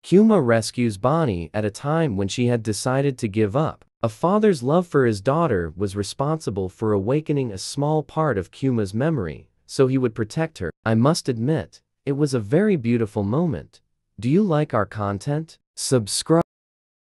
Kuma rescues Bonney at a time when she had decided to give up. A father's love for his daughter was responsible for awakening a small part of Kuma's memory, so he would protect her. I must admit, it was a very beautiful moment. Do you like our content? Subscribe.